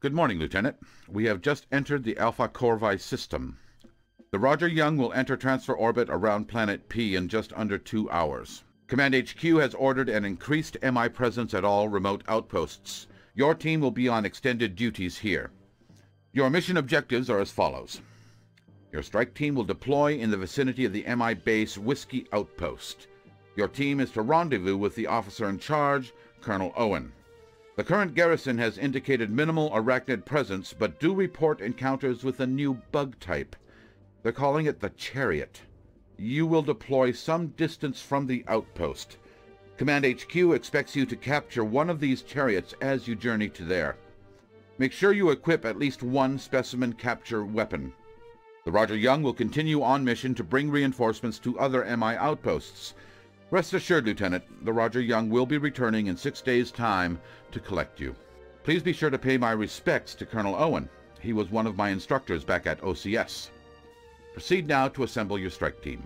Good morning, Lieutenant. We have just entered the Alpha Corvi system. The Roger Young will enter transfer orbit around planet P in just under 2 hours. Command HQ has ordered an increased MI presence at all remote outposts. Your team will be on extended duties here. Your mission objectives are as follows. Your strike team will deploy in the vicinity of the MI base Whiskey Outpost. Your team is to rendezvous with the officer in charge, Colonel Owen. The current garrison has indicated minimal arachnid presence, but do report encounters with a new bug type. They're calling it the Chariot. You will deploy some distance from the outpost. Command HQ expects you to capture one of these chariots as you journey to there. Make sure you equip at least one specimen capture weapon. The Roger Young will continue on mission to bring reinforcements to other MI outposts. Rest assured, Lieutenant, the Roger Young will be returning in 6 days' time to collect you. Please be sure to pay my respects to Colonel Owen. He was one of my instructors back at OCS. Proceed now to assemble your strike team.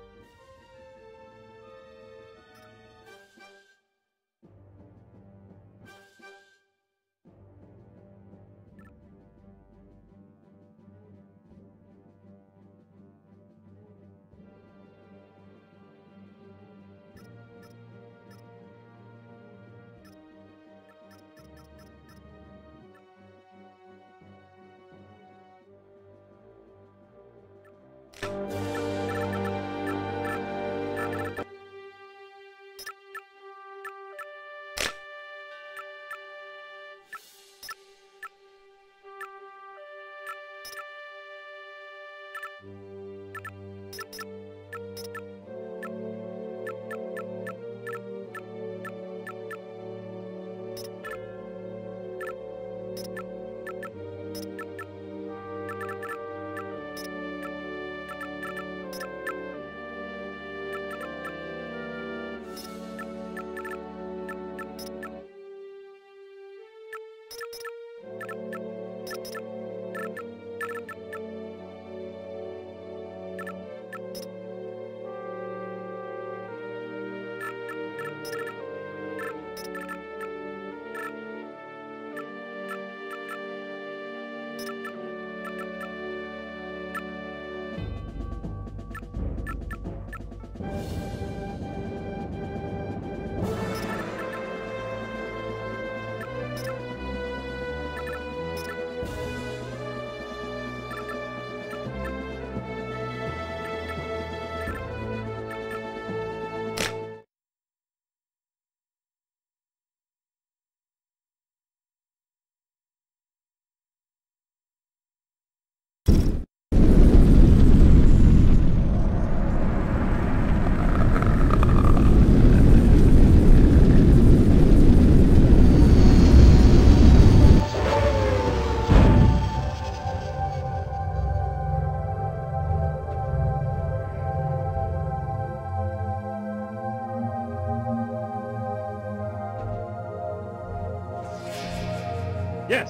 Yes.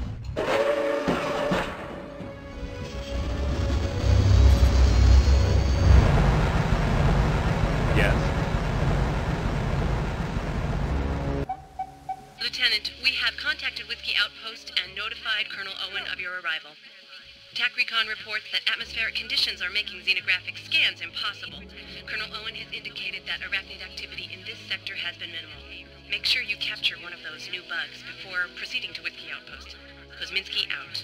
Yes. Lieutenant, we have contacted Whiskey Outpost and notified Colonel Owen of your arrival. TAC Recon reports that atmospheric conditions are making xenographic scans impossible. Colonel Owen has indicated that arachnid activity in this sector has been minimal. Make sure you capture one of those new bugs before proceeding to Whiskey Outpost. Kosminski out.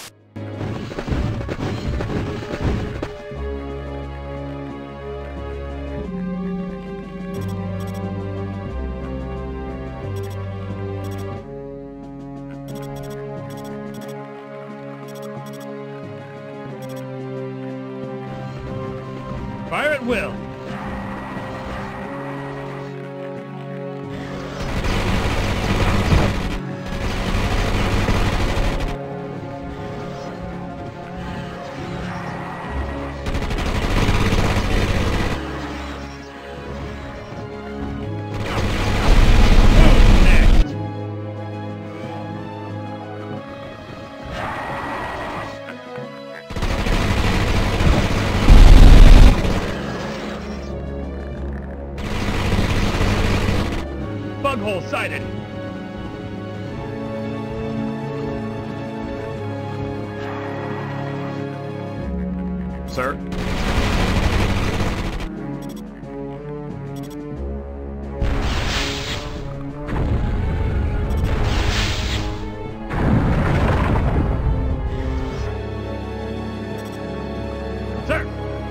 Fire at will. Bug hole sighted. Sir? Sir!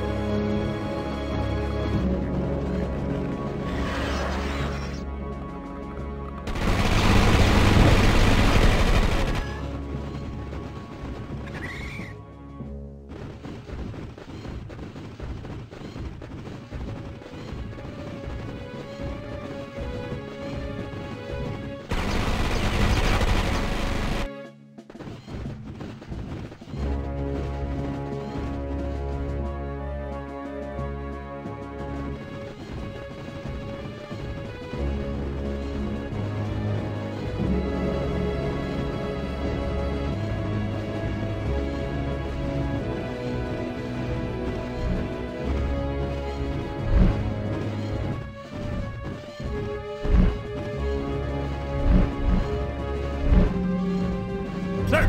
Sir!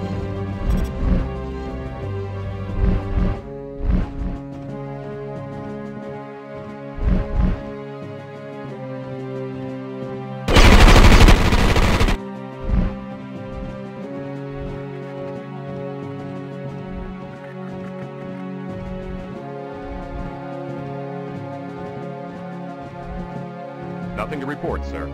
Nothing to report, sir.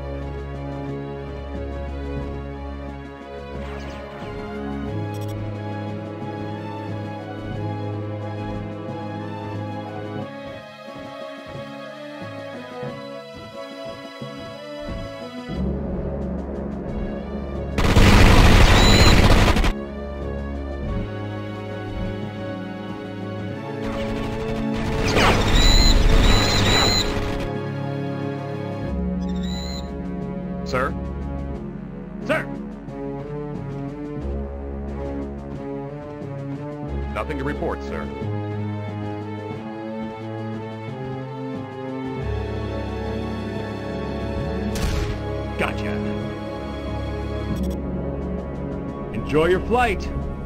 Sir? Sir! Nothing to report, sir. Gotcha. Enjoy your flight.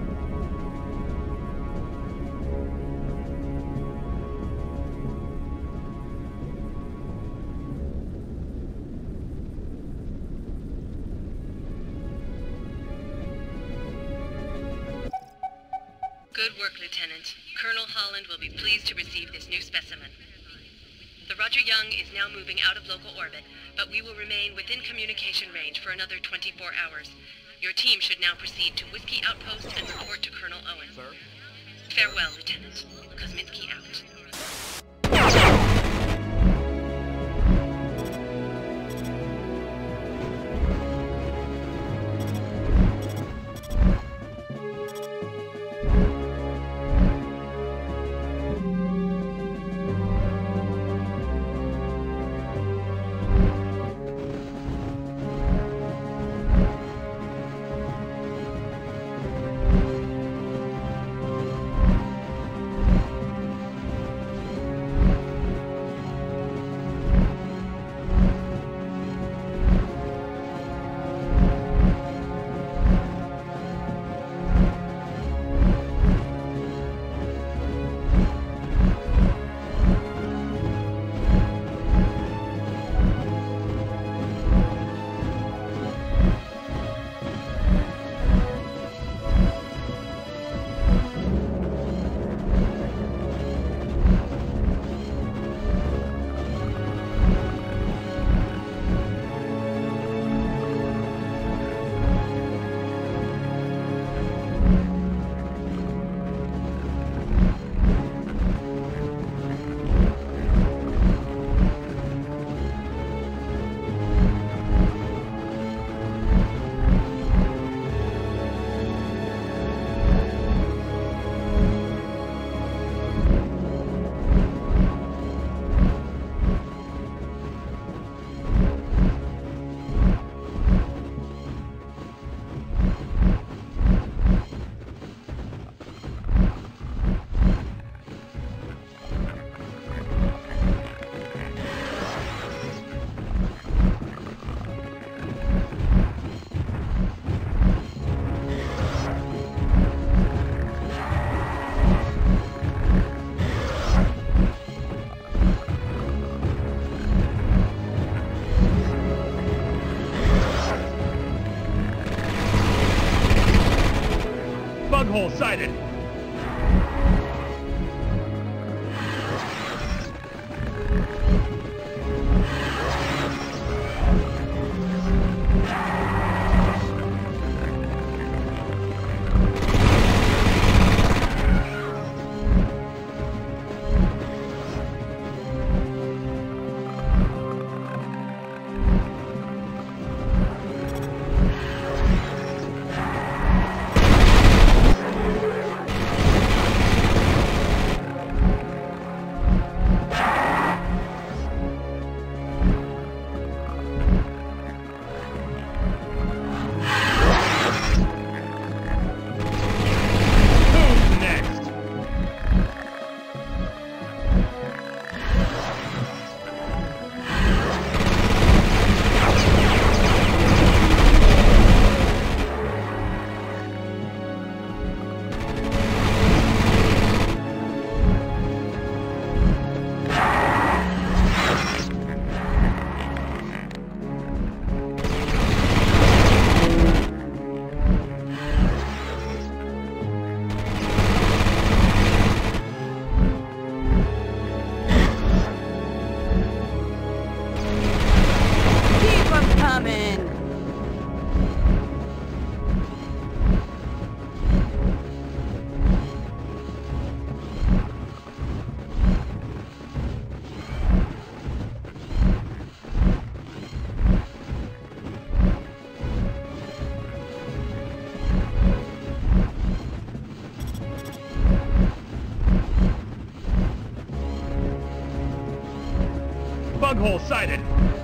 Good work, Lieutenant. Colonel Holland will be pleased to receive this new specimen. The Roger Young is now moving out of local orbit, but we will remain within communication range for another 24 hours. Your team should now proceed to Whiskey Outpost and report to Colonel Owen. Sir? Farewell, Lieutenant. Kosminski out. Bug hole sighted. Bug hole sighted.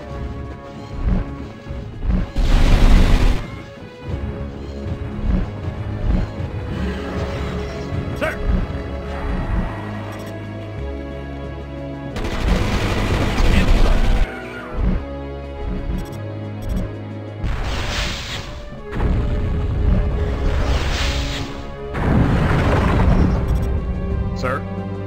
Sir. Sir.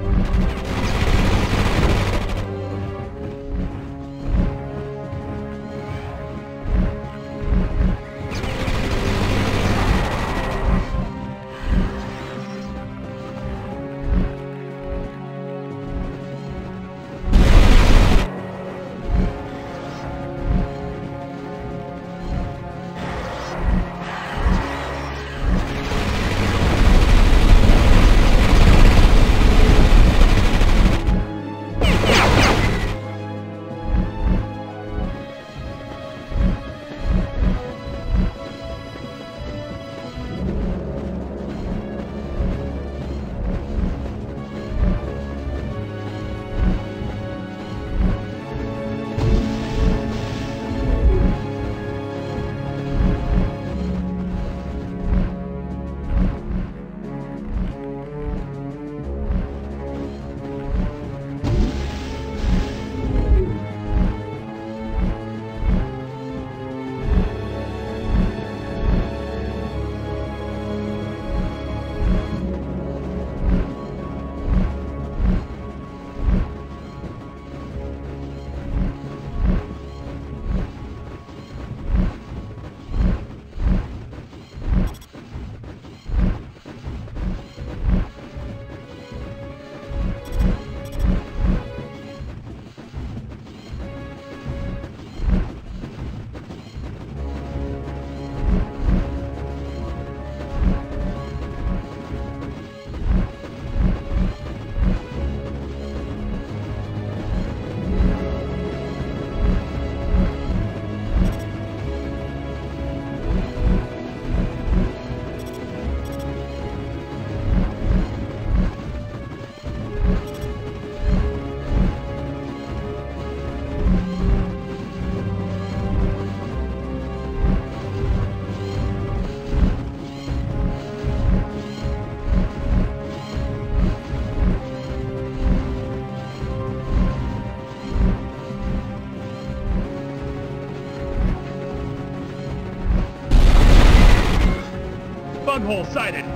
Bug hole sighted.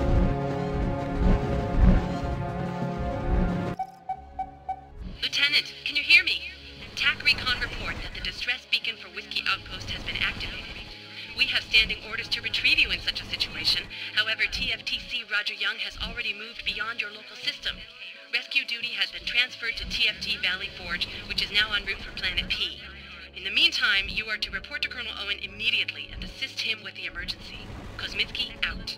Lieutenant, can you hear me? TAC Recon report that the distress beacon for Whiskey Outpost has been activated. We have standing orders to retrieve you in such a situation. However, TFTC Roger Young has already moved beyond your local system. Rescue duty has been transferred to TFT Valley Forge, which is now en route for Planet P. In the meantime, you are to report to Colonel Owen immediately and assist him with the emergency. Kosmitsky out.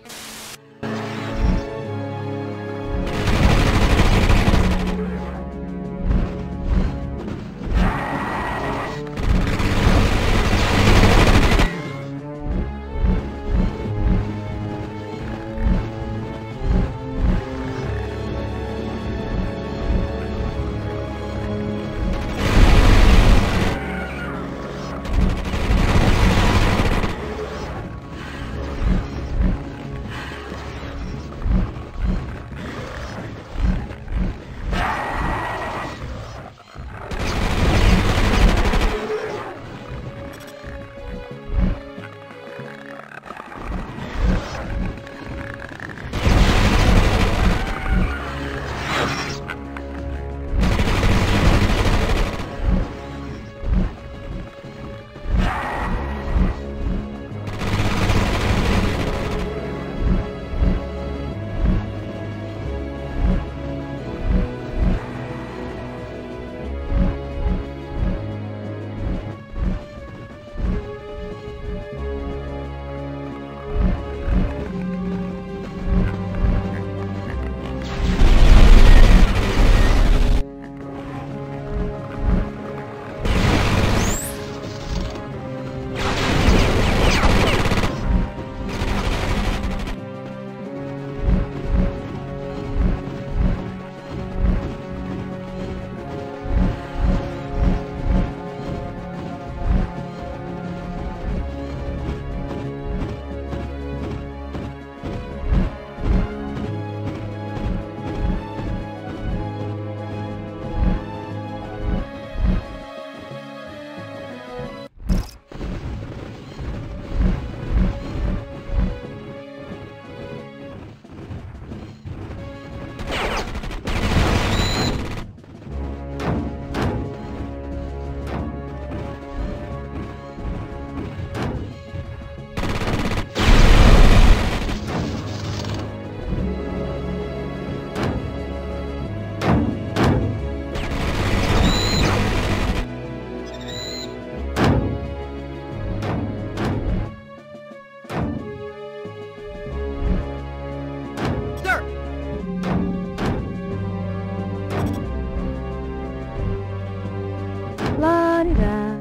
La-di-da.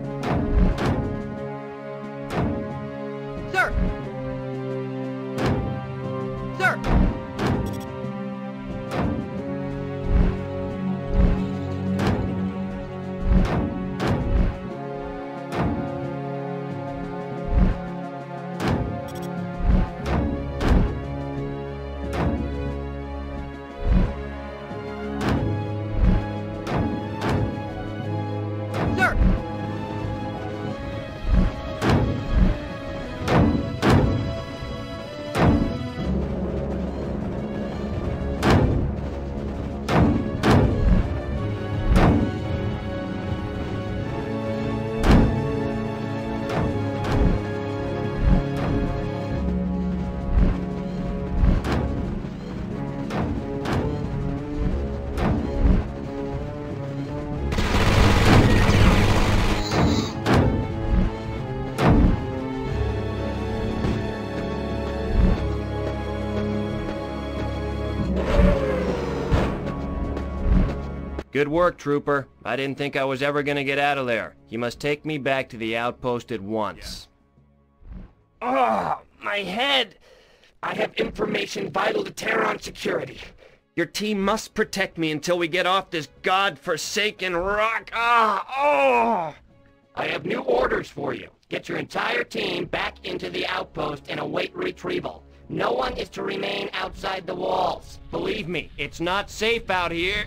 Sir! Sir! Sir! Good work, Trooper. I didn't think I was ever gonna get out of there. You must take me back to the outpost at once. Oh, my head! I have information vital to Terran security. Your team must protect me until we get off this god-forsaken rock. I have new orders for you. Get your entire team back into the outpost and await retrieval. No one is to remain outside the walls. Believe me, it's not safe out here.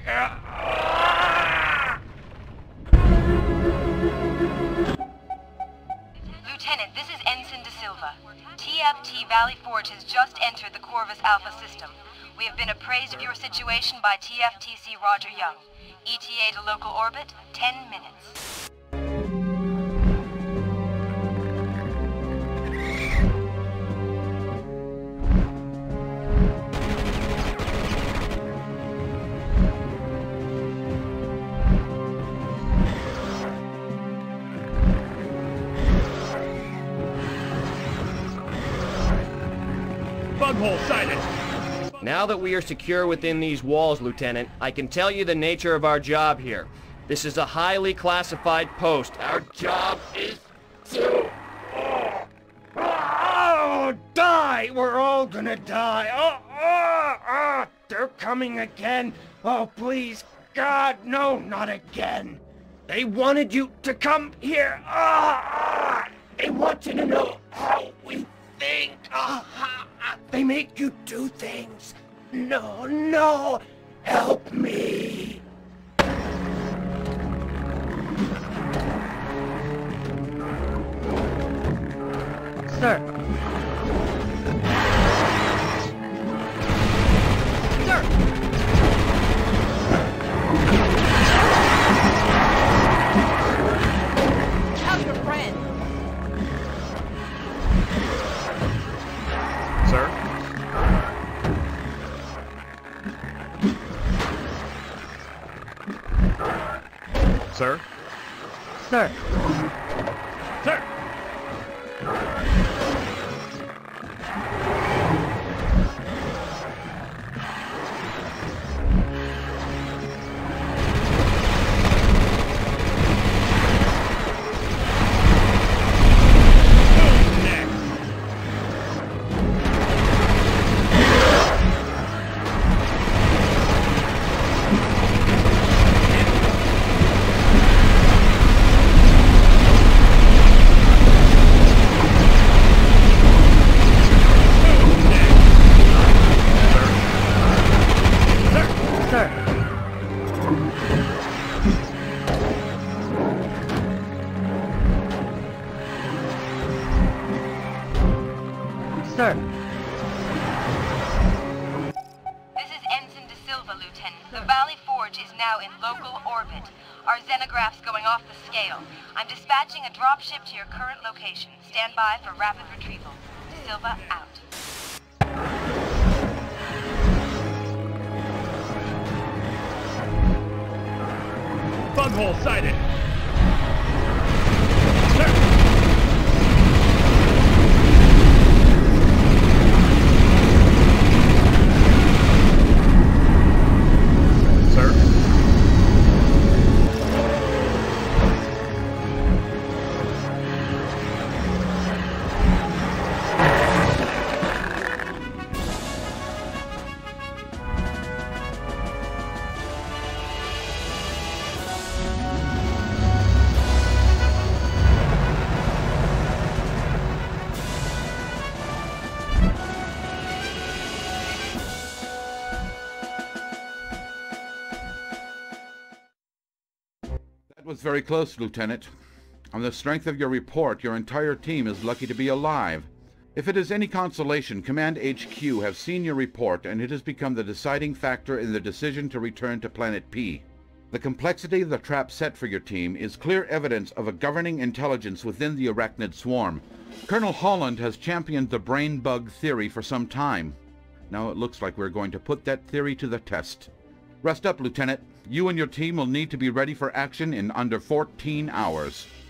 Lieutenant, this is Ensign De Silva. TFT Valley Forge has just entered the Corvus Alpha system. We have been appraised of your situation by TFTC Roger Young. ETA to local orbit, 10 minutes. Bunghole sighted! Now that we are secure within these walls, Lieutenant, I can tell you the nature of our job here. This is a highly classified post. Our job is to... die! We're all gonna die! They're coming again! Oh, please, God, no, not again! They wanted you to come here! They want you to know how we think! They make you do things! No! Help me! Sir. Sir. How's your friend? Sir? Sir? Sir. Sir! Sir. This is Ensign De Silva, Lieutenant. The Valley Forge is now in local orbit. Our xenograph's going off the scale. I'm dispatching a dropship to your current location. Stand by for rapid retrieval. De Silva out. Bunghole sighted! Sir! That was very close, Lieutenant. On the strength of your report, your entire team is lucky to be alive. If it is any consolation, Command HQ have seen your report, and it has become the deciding factor in the decision to return to Planet P. The complexity of the trap set for your team is clear evidence of a governing intelligence within the arachnid swarm. Colonel Holland has championed the brain bug theory for some time. Now it looks like we're going to put that theory to the test. Rest up, Lieutenant. You and your team will need to be ready for action in under 14 hours.